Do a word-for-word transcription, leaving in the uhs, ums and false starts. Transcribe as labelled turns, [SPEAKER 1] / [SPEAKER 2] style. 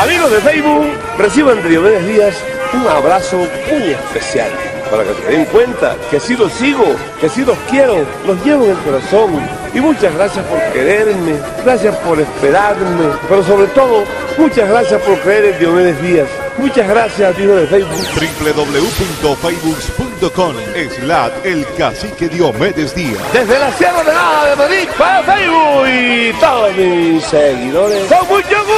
[SPEAKER 1] Amigos de Facebook, reciban de Diomedes Díaz un abrazo muy especial, para que se den cuenta que sí los sigo, que sí los quiero, los llevo en el corazón. Y muchas gracias por quererme, gracias por esperarme, pero sobre todo, muchas gracias por creer en Diomedes Díaz. Muchas gracias, amigos de Facebook.
[SPEAKER 2] doble u doble u doble u punto facebook punto com slash el cacique Diomedes Díaz.
[SPEAKER 1] Desde la Sierra de Nada de Madrid para Facebook y todos mis seguidores. Con mucho gusto.